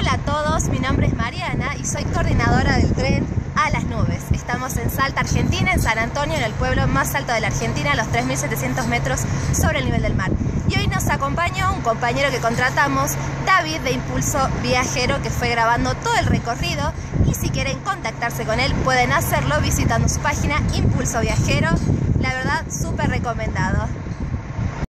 Hola a todos, mi nombre es Mariana y soy coordinadora del tren a las nubes. Estamos en Salta, Argentina, en San Antonio, en el pueblo más alto de la Argentina, a los 3.700 metros sobre el nivel del mar. Y hoy nos acompañó un compañero que contratamos, David de Impulso Viajero, que fue grabando todo el recorrido. Y si quieren contactarse con él, pueden hacerlo visitando su página Impulso Viajero. La verdad, súper recomendado.